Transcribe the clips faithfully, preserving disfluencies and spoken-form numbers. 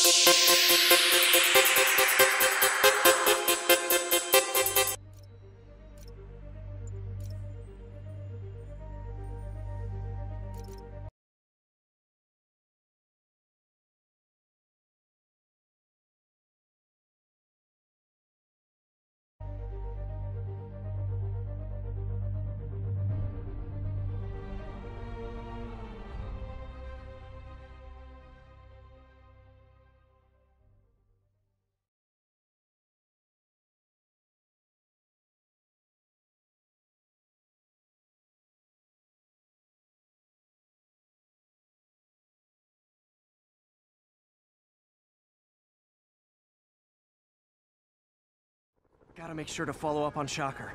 Gotta make sure to follow up on Shocker.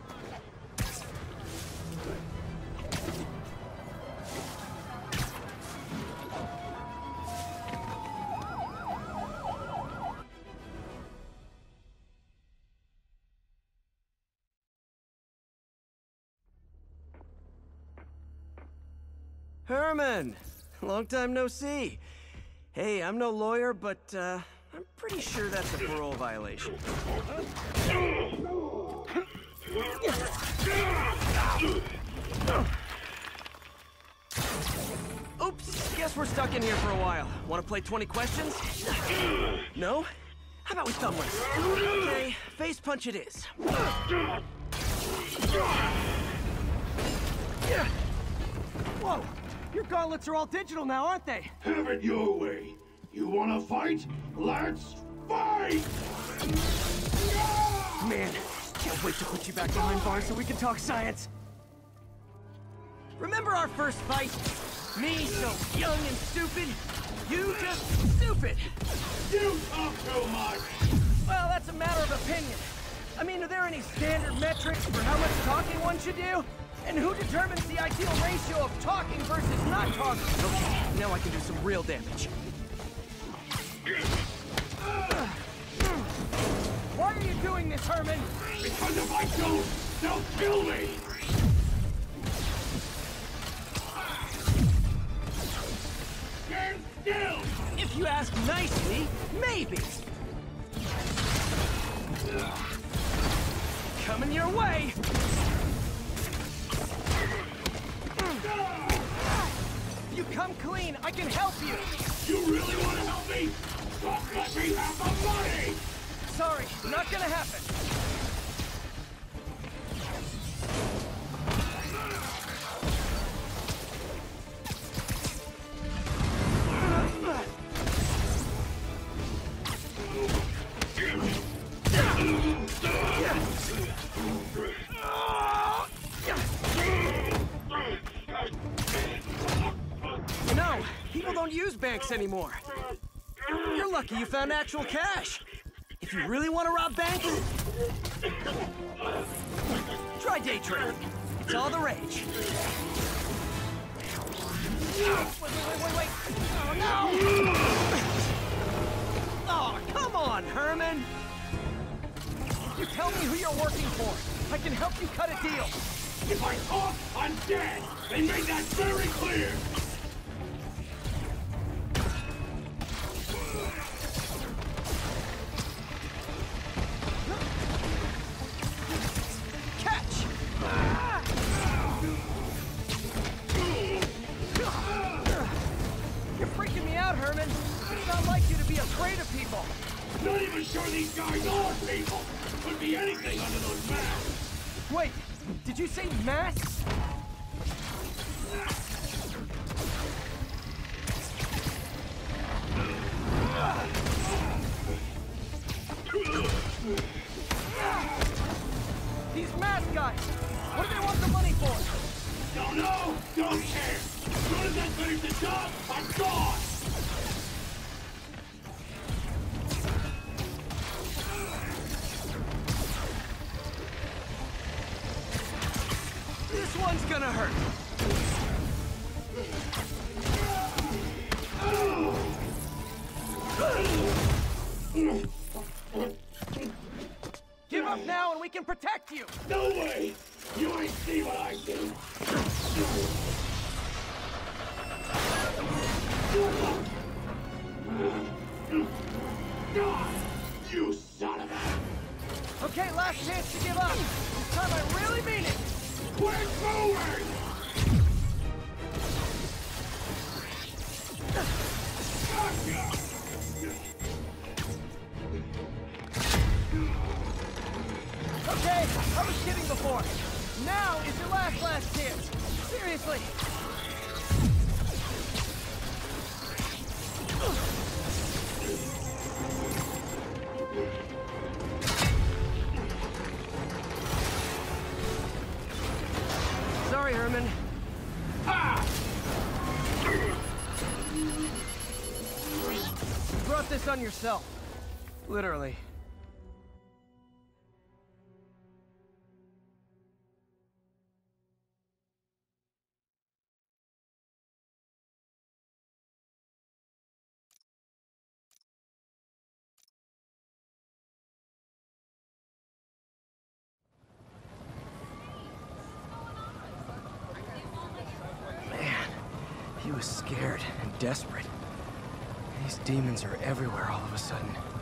Herman! Long time no see. Hey, I'm no lawyer, but, uh... I'm pretty sure that's a parole violation. Oops, guess we're stuck in here for a while. Want to play twenty questions? No? How about we thumb race? Okay, face punch it is. Whoa! Your gauntlets are all digital now, aren't they? Have it your way. You wanna fight? Let's fight! Man, can't wait to put you back behind bars so we can talk science. Remember our first fight? Me so young and stupid, you just stupid. You talk too much! Well, that's a matter of opinion. I mean, are there any standard metrics for how much talking one should do? And who determines the ideal ratio of talking versus not talking? Okay, now I can do some real damage. Why are you doing this, Herman? Because if I don't, they'll kill me! Stand still! If you ask nicely, maybe. Coming your way! You come clean, I can help you! You really want to help me? Just let me have the money! Sorry, not gonna happen. You know, people don't use banks anymore. You're lucky you found actual cash. If you really want to rob banks, try day trading. It's all the rage. Wait, wait, wait, wait! Oh, no! Oh, come on, Herman! You tell me who you're working for. I can help you cut a deal. If I talk, I'm dead! They made that very clear! Not even sure these guys are people! Could be anything under those masks! Wait, did you say masks? These mask guys! What do they want the money for? Don't know! Don't care! As soon as I finish the job, I'm gone! This one's gonna hurt. Give up now and we can protect you! No way! You ain't see what I do! You son of a... Okay, last chance to give up. This time I really mean it. We're going! Gotcha! Okay, I was kidding before. Now is your last, last chance. Seriously. Sorry, Herman. Ah! You brought this on yourself. Literally. He was scared and desperate. These demons are everywhere all of a sudden.